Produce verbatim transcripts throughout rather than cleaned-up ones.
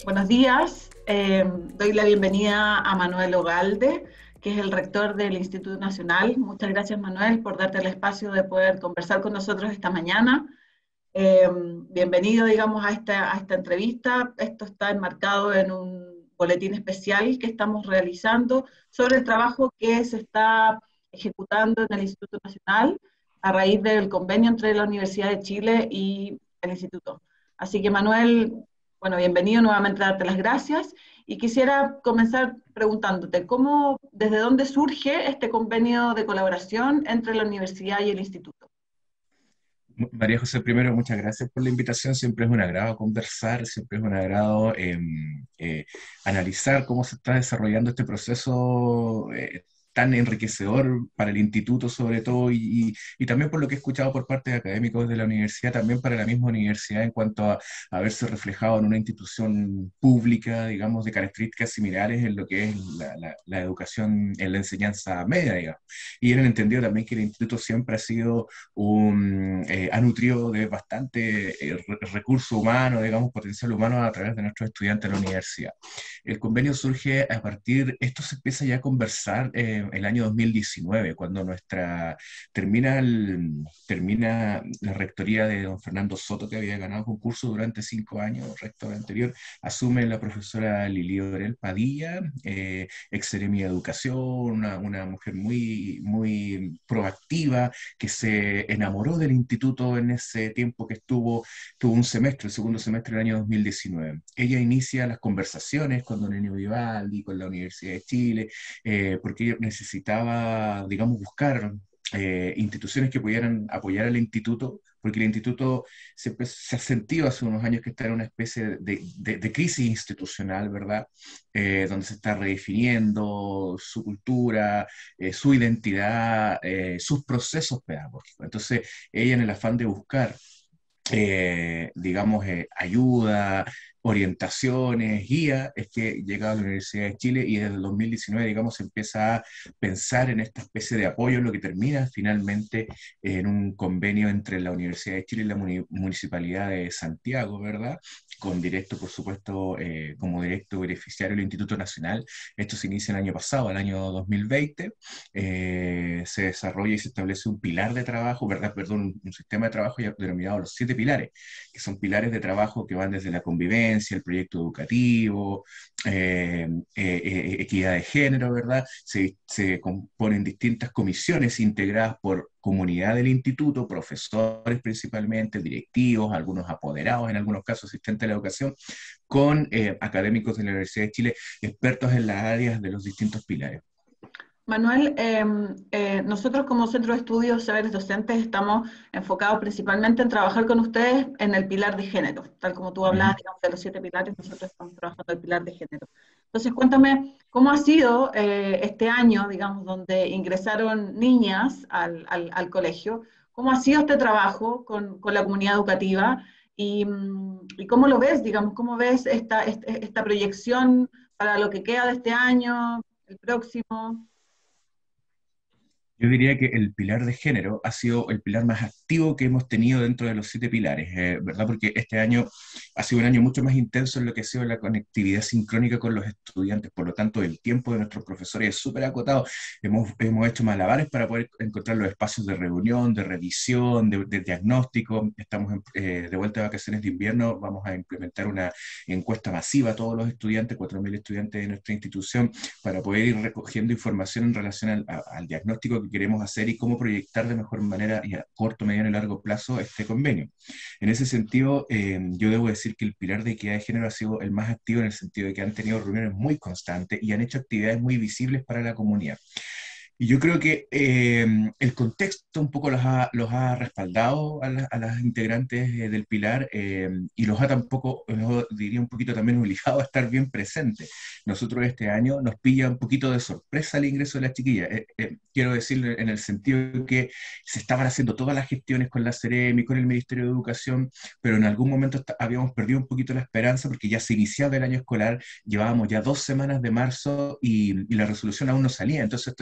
Buenos días. Eh, doy la bienvenida a Manuel Ogalde, que es el rector del Instituto Nacional. Muchas gracias, Manuel, por darte el espacio de poder conversar con nosotros esta mañana. Eh, Bienvenido, digamos, a esta, a esta entrevista. Esto está enmarcado en un boletín especial que estamos realizando sobre el trabajo que se está ejecutando en el Instituto Nacional a raíz del convenio entre la Universidad de Chile y el Instituto. Así que, Manuel, bueno, bienvenido nuevamente, a darte las gracias. Y quisiera comenzar preguntándote, ¿cómo, desde dónde surge este convenio de colaboración entre la universidad y el instituto? María José, primero, muchas gracias por la invitación. Siempre es un agrado conversar, siempre es un agrado eh, eh, analizar cómo se está desarrollando este proceso eh, tan enriquecedor para el instituto, sobre todo, y, y- y también por lo que he escuchado por parte de académicos de la universidad, también para la misma universidad en cuanto a, a verse reflejado en una institución pública, digamos, de características similares en lo que es la, la- la educación, en la enseñanza media, digamos. Y en el entendido también que el instituto siempre ha sido un, eh, ha nutrido de bastante eh, re- recurso humano, digamos, potencial humano a través de nuestros estudiantes en la universidad. El convenio surge a partir, esto se empieza ya a conversar eh, el año dos mil diecinueve, cuando nuestra, termina, el- termina la rectoría de don Fernando Soto, que había ganado concurso durante cinco años, rector anterior, asume la profesora Lili Orel Padilla, eh, ex seremi de Educación, una, una mujer muy, muy proactiva, que se enamoró del instituto en ese tiempo que estuvo, tuvo un semestre, el segundo semestre del año dos mil diecinueve. Ella inicia las conversaciones con don Enio Vivaldi, con la Universidad de Chile, eh, porque ella necesitaba, digamos, buscar eh, instituciones que pudieran apoyar al instituto, porque el instituto se, se ha sentido hace unos años que está en una especie de, de, de crisis institucional, ¿verdad? Eh, donde se está redefiniendo su cultura, eh, su identidad, eh, sus procesos pedagógicos. Entonces, ella en el afán de buscar, eh, digamos, eh, ayuda, orientaciones, guía, es que llega a la Universidad de Chile y desde el dos mil diecinueve, digamos, se empieza a pensar en esta especie de apoyo, lo que termina finalmente en un convenio entre la Universidad de Chile y la Muni- Municipalidad de Santiago, ¿verdad? Con directo, por supuesto, eh, como directo beneficiario el Instituto Nacional. Esto se inicia el año pasado, el año dos mil veinte. Eh, se desarrolla y se establece un pilar de trabajo, ¿verdad? Perdón, un, un sistema de trabajo ya denominado los siete pilares, que son pilares de trabajo que van desde la convivencia, el proyecto educativo, eh, eh, eh, equidad de género, ¿verdad? Se, se componen distintas comisiones integradas por comunidad del instituto, profesores principalmente, directivos, algunos apoderados, en algunos casos asistentes de la educación, con eh, académicos de la Universidad de Chile, expertos en las áreas de los distintos pilares. Manuel, eh, eh, nosotros como Centro de Estudios Saberes Docentes estamos enfocados principalmente en trabajar con ustedes en el pilar de género, tal como tú Ujú. hablabas, digamos, de los siete pilares, nosotros estamos trabajando el pilar de género. Entonces, cuéntame, ¿cómo ha sido eh, este año, digamos, donde ingresaron niñas al, al- al colegio? ¿Cómo ha sido este trabajo con, con la comunidad educativa? Y, mm, y cómo lo ves, digamos, cómo ves esta, este- esta proyección para lo que queda de este año, el próximo? Yo diría que el pilar de género ha sido el pilar más activo que hemos tenido dentro de los siete pilares, eh, ¿verdad? Porque este año ha sido un año mucho más intenso en lo que ha sido la conectividad sincrónica con los estudiantes, por lo tanto el tiempo de nuestros profesores es súper acotado. Hemos, hemos hecho malabares para poder encontrar los espacios de reunión, de revisión, de, de diagnóstico. Estamos en- eh, de vuelta de vacaciones de invierno, vamos a implementar una encuesta masiva a todos los estudiantes, cuatro mil estudiantes de nuestra institución, para poder ir recogiendo información en relación al, a- al diagnóstico que queremos hacer y cómo proyectar de mejor manera y a corto, mediano y largo plazo este convenio. En ese sentido, eh, yo debo decir que el pilar de equidad de género ha sido el más activo en el sentido de que han tenido reuniones muy constantes y han hecho actividades muy visibles para la comunidad. Y yo creo que eh, el contexto un poco los ha, los ha respaldado a, la- a las integrantes eh, del Pilar, eh, y los ha tampoco, los diría un poquito también obligado a estar bien presentes. Nosotros este año nos pilla un poquito de sorpresa el ingreso de las chiquillas. Eh, eh, quiero decirlo en el sentido de que se estaban haciendo todas las gestiones con la Ceremi, con el Ministerio de Educación, pero en algún momento está- habíamos perdido un poquito la esperanza porque ya se iniciaba el año escolar, llevábamos ya dos semanas de marzo y, y la resolución aún no salía, entonces esto ya se estaba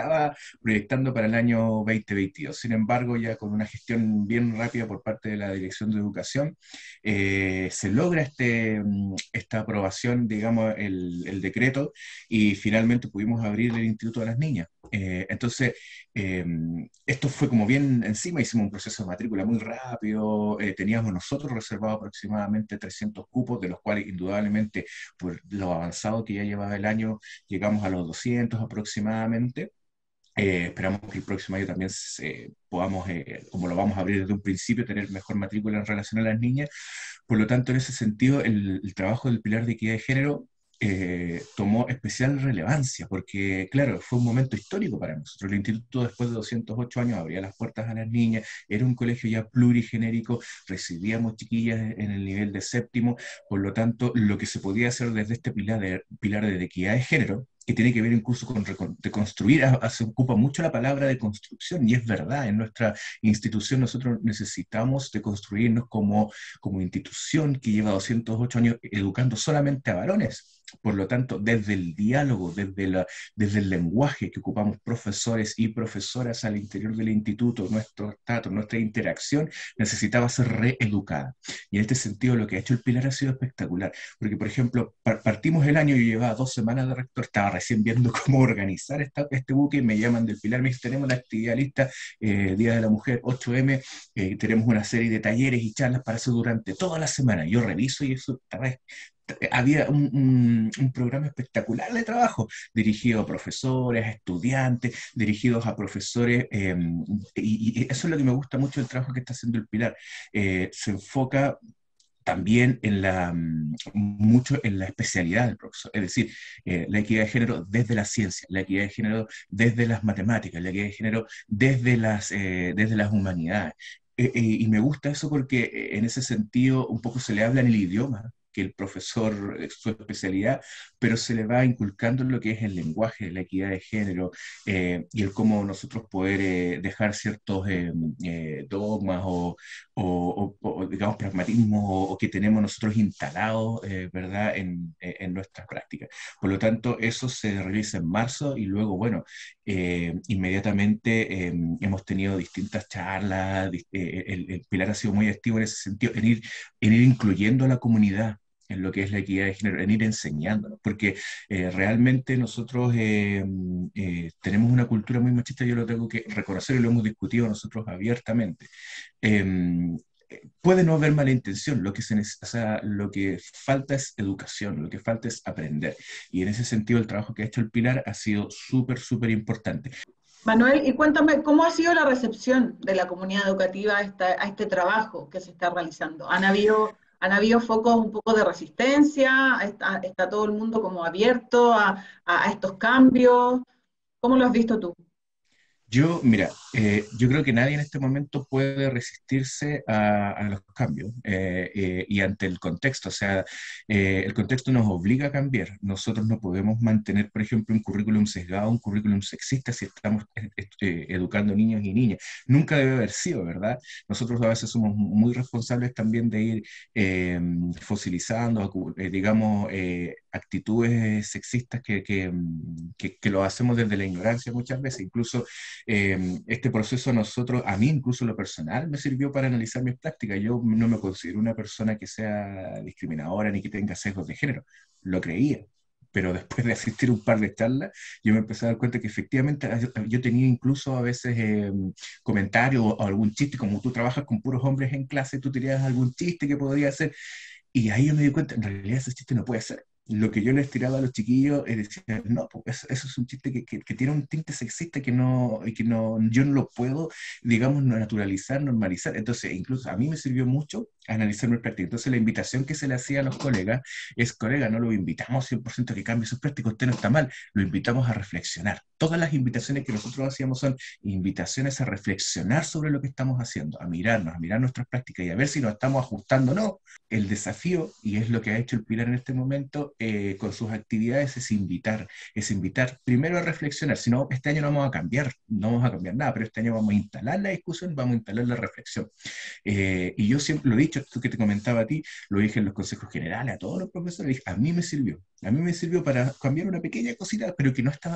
estaba proyectando para el año dos mil veintidós. Sin embargo, ya con una gestión bien rápida por parte de la Dirección de Educación, eh, se logra este, mm, esta aprobación, digamos, el, el decreto, y finalmente pudimos abrir el Instituto de las Niñas. Eh, entonces, eh, esto fue como bien encima, hicimos un proceso de matrícula muy rápido, eh, teníamos nosotros reservado aproximadamente trescientos cupos, de los cuales indudablemente por lo avanzado que ya llevaba el año, llegamos a los doscientos aproximadamente. Eh, esperamos que el próximo año también se, podamos, eh, como lo vamos a abrir desde un principio, tener mejor matrícula en relación a las niñas. Por lo tanto, en ese sentido, el, el trabajo del pilar de equidad de género eh, tomó especial relevancia, porque, claro, fue un momento histórico para nosotros. El instituto, después de doscientos ocho años, abría las puertas a las niñas, era un colegio ya plurigenérico, recibíamos chiquillas en el nivel de séptimo. Por lo tanto, lo que se podía hacer desde este pilar de, pilar de equidad de género, que tiene que ver incluso con de construir, se ocupa mucho la palabra de construcción, y es verdad, en nuestra institución nosotros necesitamos de construirnos como, como institución que lleva doscientos ocho años educando solamente a varones. Por lo tanto, desde el diálogo, desde, la, desde el lenguaje que ocupamos profesores y profesoras al interior del instituto, nuestro trato, nuestra interacción, necesitaba ser reeducada. Y en este sentido, lo que ha hecho el Pilar ha sido espectacular. Porque, por ejemplo, partimos el año, yo llevaba dos semanas de rector, estaba recién viendo cómo organizar esta, este buque, y me llaman del Pilar, me dicen, tenemos la actividad lista, eh, Día de la Mujer, ocho eme, eh, tenemos una serie de talleres y charlas para hacer durante toda la semana. Yo reviso y eso, había un, un, un, programa espectacular de trabajo, dirigido a profesores, a estudiantes, dirigidos a profesores, eh, y, y eso es lo que me gusta mucho del trabajo que está haciendo el Pilar. Eh, se enfoca también en la, mucho en la especialidad del profesor, es decir, eh, la equidad de género desde la ciencia, la equidad de género desde las matemáticas, la equidad de género desde las, eh, desde las humanidades. Eh, eh, y me gusta eso porque eh, en ese sentido un poco se le habla en el idioma que el profesor, eh, su especialidad, pero se le va inculcando lo que es el lenguaje, la equidad de género, eh, y el cómo nosotros poder eh, dejar ciertos eh, eh, dogmas o, o, o, o, digamos, pragmatismos o, o que tenemos nosotros instalados, eh, ¿verdad?, en, en nuestras prácticas. Por lo tanto, eso se realiza en marzo, y luego, bueno, eh, inmediatamente eh, hemos tenido distintas charlas, eh, el, el Pilar ha sido muy activo en ese sentido, en ir, en ir incluyendo a la comunidad en lo que es la equidad de género, en ir enseñándonos, porque eh, realmente nosotros eh, eh, tenemos una cultura muy machista, yo lo tengo que reconocer y lo hemos discutido nosotros abiertamente. Eh, puede no haber mala intención, lo que, se necesita, o sea, lo que falta es educación, lo que falta es aprender, y en ese sentido el trabajo que ha hecho el Pilar ha sido súper, súper importante. Manuel, y cuéntame, ¿cómo ha sido la recepción de la comunidad educativa a, esta, a este trabajo que se está realizando? ¿Han habido, han habido focos un poco de resistencia? ¿Está, está todo el mundo como abierto a, a, a estos cambios? ¿Cómo lo has visto tú? Yo, mira, eh, yo creo que nadie en este momento puede resistirse a, a los cambios eh, eh, y ante el contexto, o sea, eh, el contexto nos obliga a cambiar. Nosotros no podemos mantener, por ejemplo, un currículum sesgado, un currículum sexista si estamos eh, eh, educando niños y niñas. Nunca debe haber sido, ¿verdad? Nosotros a veces somos muy responsables también de ir eh, fosilizando, eh, digamos, eh, actitudes sexistas que, que, que, que lo hacemos desde la ignorancia muchas veces, incluso. Eh, este proceso a nosotros, a mí incluso lo personal, me sirvió para analizar mis prácticas. Yo no me considero una persona que sea discriminadora ni que tenga sesgos de género, lo creía. Pero después de asistir a un par de charlas, yo me empecé a dar cuenta que efectivamente yo tenía incluso a veces eh, comentarios o algún chiste, como tú trabajas con puros hombres en clase, tú tenías algún chiste que podría hacer. Y ahí yo me di cuenta, en realidad ese chiste no puede ser. Lo que yo les tiraba a los chiquillos es decir, no, pues eso, eso es un chiste que, que, que tiene un tinte sexista que no, y que no, yo no lo puedo, digamos, naturalizar, normalizar. Entonces, incluso a mí me sirvió mucho analizar mi práctica. Entonces, la invitación que se le hacía a los colegas es, colega, no lo invitamos cien por ciento a que cambie sus prácticas, usted no está mal, lo invitamos a reflexionar. Todas las invitaciones que nosotros hacíamos son invitaciones a reflexionar sobre lo que estamos haciendo, a mirarnos, a mirar nuestras prácticas y a ver si nos estamos ajustando o no. El desafío, y es lo que ha hecho el Pilar en este momento, Eh, con sus actividades, es invitar, es invitar primero a reflexionar. Si no, este año no vamos a cambiar, no vamos a cambiar nada, pero este año vamos a instalar la discusión, vamos a instalar la reflexión. Eh, y yo siempre lo he dicho, esto que te comentaba a ti, lo dije en los consejos generales, a todos los profesores, dije, a mí me sirvió, a mí me sirvió para cambiar una pequeña cosita, pero que no estaba bien.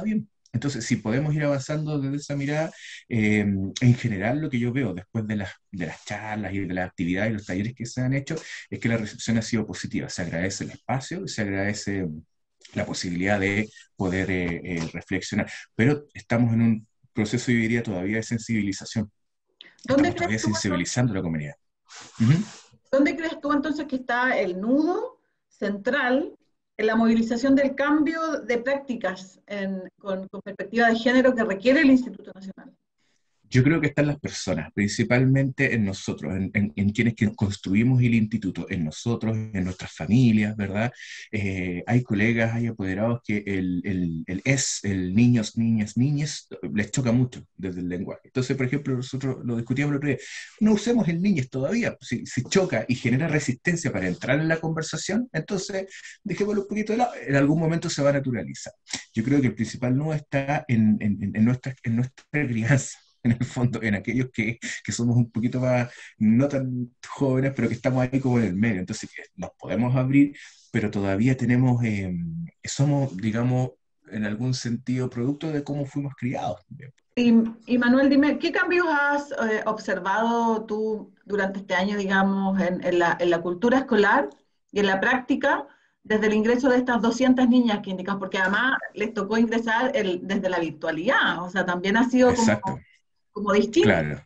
Entonces, si podemos ir avanzando desde esa mirada, eh, en general lo que yo veo después de las, de las charlas y de las actividades y los talleres que se han hecho es que la recepción ha sido positiva. Se agradece el espacio, se agradece la posibilidad de poder eh, eh, reflexionar, pero estamos en un proceso, yo diría, todavía de sensibilización. ¿Dónde Estamos crees todavía tú, sensibilizando a la comunidad. Ujú. dónde crees tú entonces que está el nudo central en la movilización del cambio de prácticas en- con, con perspectiva de género que requiere el Instituto Nacional? Yo creo que están las personas, principalmente en nosotros, en, en- en quienes que construimos el instituto, en nosotros, en nuestras familias, ¿verdad? Eh, hay colegas, hay apoderados que el, el, el es, el niños, niñas, niñes, les choca mucho desde el lenguaje. Entonces, por ejemplo, nosotros lo discutíamos el otro día, no usemos el niñes todavía, si, si choca y genera resistencia para entrar en la conversación, entonces dejémoslo un poquito de lado, en algún momento se va a naturalizar. Yo creo que el principal no está en, en, en nuestra, en nuestra crianza, en el fondo, en aquellos que, que somos un poquito más, no tan jóvenes, pero que estamos ahí como en el medio. Entonces, que nos podemos abrir, pero todavía tenemos, eh, somos, digamos, en algún sentido, producto de cómo fuimos criados también. Y, y Manuel, dime, ¿qué cambios has eh, observado tú durante este año, digamos, en, en la, en la cultura escolar y en la práctica desde el ingreso de estas doscientas niñas que indican? Porque además les tocó ingresar el- desde la virtualidad, o sea, también ha sido como, Exacto, como distinto. claro.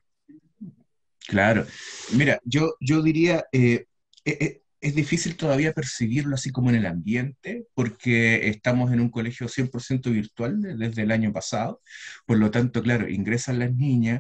Claro. Mira, yo, yo diría, eh, e- e- es difícil todavía percibirlo así como en el ambiente, porque estamos en un colegio cien por ciento virtual de- desde el año pasado. Por lo tanto, claro, ingresan las niñas.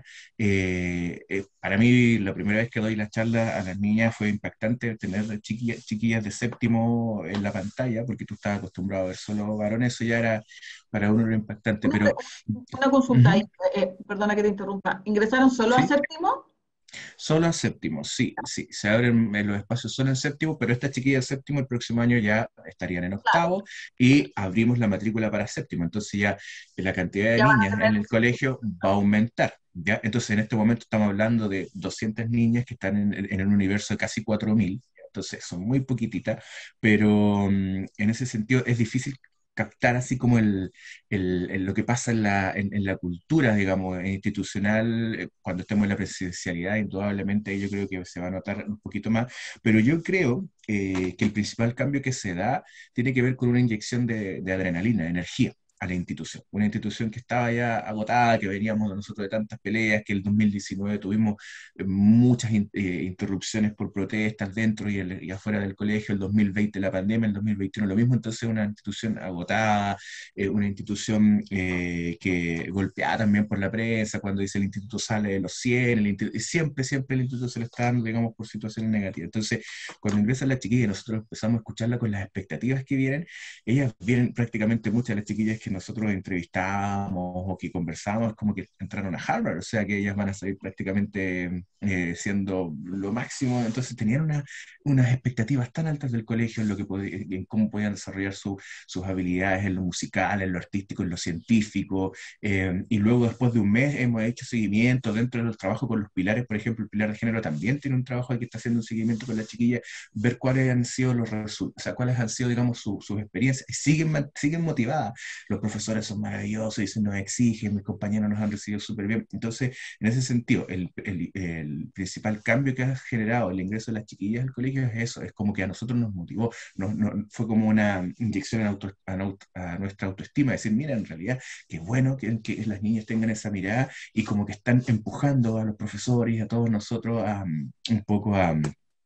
eh, eh, para mí, la primera vez que doy la charla a las niñas fue impactante tener chiquillas, chiquillas de séptimo en la pantalla, porque tú estabas acostumbrado a ver solo varones, eso ya era, para uno era impactante, Una, pero... una consulta ahí, Ujú, eh, perdona que te interrumpa. ¿Ingresaron solo a sí. séptimo? Solo en séptimo, sí, sí, se abren eh, los espacios solo en séptimo, pero esta chiquilla de séptimo el próximo año ya estarían en Claro, octavo y abrimos la matrícula para séptimo, entonces ya la cantidad de ya van a niñas en tener. el colegio va a aumentar, ¿ya? Entonces en este momento estamos hablando de doscientas niñas que están en, en un universo de casi cuatro mil, entonces son muy poquititas, pero mm, en ese sentido es difícil captar así como el, el- el- lo que pasa en la, en, en la cultura, digamos, institucional, eh, cuando estemos en la presidencialidad, indudablemente yo creo que se va a notar un poquito más, pero yo creo eh, que el principal cambio que se da tiene que ver con una inyección de, de adrenalina, de energía a la institución, una institución que estaba ya agotada, que veníamos de nosotros de tantas peleas, que el dos mil diecinueve tuvimos eh, muchas in- eh, interrupciones por protestas dentro y, el- y afuera del colegio, el dos mil veinte la pandemia, el dos mil veintiuno lo mismo, entonces una institución agotada, eh, una institución eh, que golpeada también por la prensa, cuando dice el instituto sale de los cien, el instituto, siempre, siempre el instituto se le está dando, digamos, por situaciones negativas. Entonces, cuando ingresa la chiquilla y nosotros empezamos a escucharla con las expectativas que vienen, ellas vienen prácticamente muchas de las chiquillas que nosotros entrevistábamos o que conversábamos, como que entraron a Harvard, o sea que ellas van a salir prácticamente eh, siendo lo máximo, entonces tenían una, unas expectativas tan altas del colegio en, lo que pod- en cómo podían desarrollar su, sus habilidades en lo musical, en lo artístico, en lo científico, eh, y luego después de un mes hemos hecho seguimiento dentro de los trabajos con los pilares, por ejemplo, el pilar de género también tiene un trabajo que está haciendo un seguimiento con la chiquilla, ver cuáles han sido los resultados, o sea, cuáles han sido, digamos, su- sus experiencias, y siguen, man- siguen motivadas, los profesores son maravillosos, y se nos exigen, mis compañeros nos han recibido súper bien, entonces, en ese sentido, el, el, el principal cambio que ha generado el ingreso de las chiquillas al colegio es eso, es como que a nosotros nos motivó, nos, nos, fue como una inyección a, auto, a, a, nuestra autoestima, decir, mira, en realidad, qué bueno que, que, las niñas tengan esa mirada y como que están empujando a los profesores y a todos nosotros a, un poco a...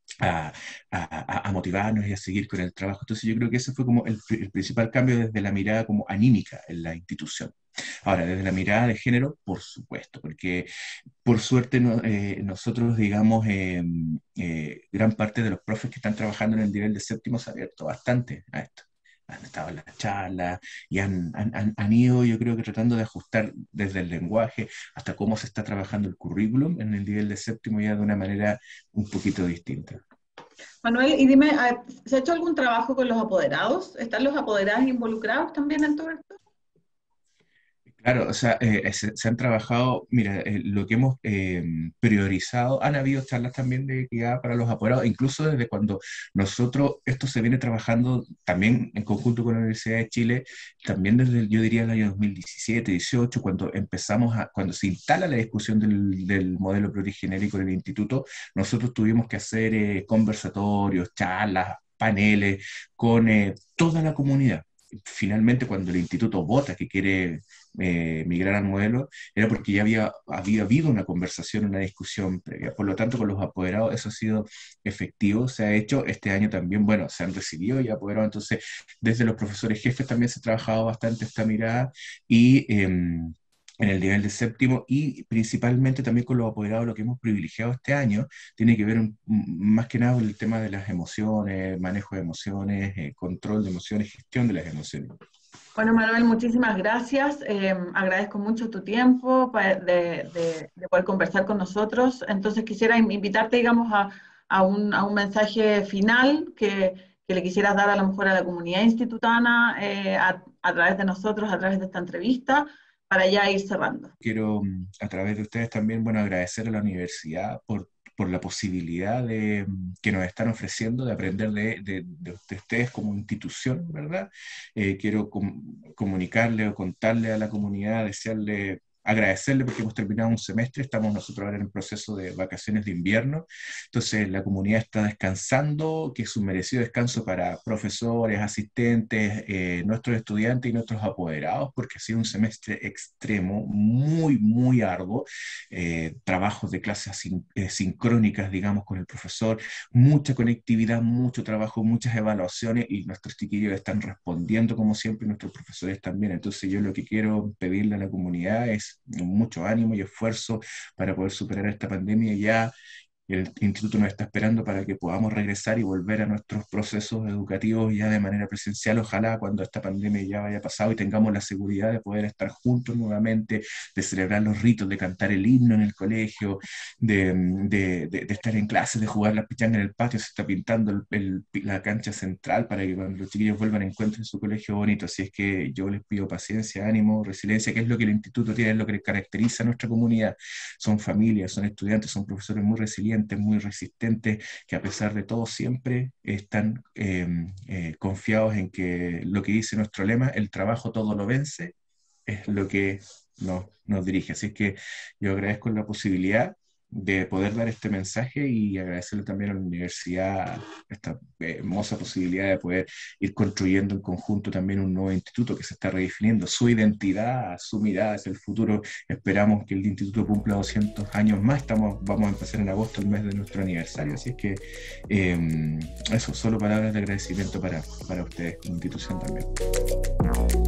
A, a, a, motivarnos y a seguir con el trabajo. Entonces yo creo que ese fue como el, el principal cambio desde la mirada como anímica en la institución. Ahora, desde la mirada de género, por supuesto, porque por suerte no, eh, nosotros, digamos, eh, eh, gran parte de los profes que están trabajando en el nivel de séptimo se ha abierto bastante a esto. Han estado en las charlas y han, han, han, han ido, yo creo que tratando de ajustar desde el lenguaje hasta cómo se está trabajando el currículum en el nivel de séptimo ya de una manera un poquito distinta. Manuel, y dime, ah, ¿se ha hecho algún trabajo con los apoderados? ¿Están los apoderados involucrados también en todo esto? Claro, o sea, eh, se, se han trabajado, mira, eh, lo que hemos eh, priorizado, han habido charlas también de equidad para los apoderados, incluso desde cuando nosotros, esto se viene trabajando también en conjunto con la Universidad de Chile, también desde, el- yo diría, el año dos mil diecisiete, dieciocho, cuando empezamos a, cuando se instala la discusión del, del modelo plurigenérico en el instituto, nosotros tuvimos que hacer eh, conversatorios, charlas, paneles con eh, toda la comunidad. Finalmente, cuando el instituto vota que quiere eh, migrar al modelo, era porque ya había, había habido una conversación, una discusión previa. Por lo tanto, con los apoderados eso ha sido efectivo, se ha hecho. Este año también, bueno, se han recibido ya apoderados, entonces desde los profesores jefes también se ha trabajado bastante esta mirada y... Eh, en el nivel de séptimo y principalmente también con los apoderados, lo que hemos privilegiado este año tiene que ver un- más que nada con el tema de las emociones, manejo de emociones, eh, control de emociones, gestión de las emociones. Bueno, Manuel, muchísimas gracias. Eh, agradezco mucho tu tiempo pa- de, de- de poder conversar con nosotros. Entonces quisiera in- invitarte, digamos, a, a un, a un mensaje final que, que le quisieras dar a lo mejor a la comunidad institutana eh, a, a través de nosotros, a través de esta entrevista, para ya ir cerrando. Quiero, mm, a través de ustedes también, bueno, agradecer a la universidad por, por la posibilidad de, mm, que nos están ofreciendo de aprender de, de- de- de ustedes como institución, ¿verdad? Eh, quiero com- comunicarle o contarle a la comunidad, desearle, agradecerle porque hemos terminado un semestre, estamos nosotros ahora en el proceso de vacaciones de invierno, entonces la comunidad está descansando, que es un merecido descanso para profesores, asistentes, eh, nuestros estudiantes y nuestros apoderados, porque ha sido un semestre extremo, muy, muy arduo, eh, trabajos de clases sin- eh, sincrónicas, digamos, con el profesor, mucha conectividad, mucho trabajo, muchas evaluaciones y nuestros chiquillos están respondiendo como siempre, y nuestros profesores también. Entonces yo lo que quiero pedirle a la comunidad es mucho ánimo y esfuerzo para poder superar esta pandemia ya. El instituto nos está esperando para que podamos regresar y volver a nuestros procesos educativos ya de manera presencial, ojalá cuando esta pandemia ya haya pasado y tengamos la seguridad de poder estar juntos nuevamente, de celebrar los ritos, de cantar el himno en el colegio, de, de, de, de estar en clase, de jugar la pichanga en el patio, se está pintando el, el, la cancha central para que cuando los chiquillos vuelvan encuentren su colegio bonito. Así es que yo les pido paciencia, ánimo, resiliencia, que es lo que el instituto tiene, es lo que caracteriza a nuestra comunidad. Son familias, son estudiantes, son profesores muy resilientes, muy resistentes, que a pesar de todo siempre están eh, eh, confiados en que lo que dice nuestro lema, el trabajo todo lo vence, es lo que nos, nos dirige. Así que yo agradezco la posibilidad de poder dar este mensaje y agradecerle también a la universidad esta eh, hermosa posibilidad de poder ir construyendo en conjunto también un nuevo instituto que se está redefiniendo su identidad, su mirada hacia el futuro. Esperamos que el instituto cumpla doscientos años más. Estamos, vamos a empezar en agosto, el mes de nuestro aniversario, así es que eh, eso, solo palabras de agradecimiento para, para ustedes, como institución también.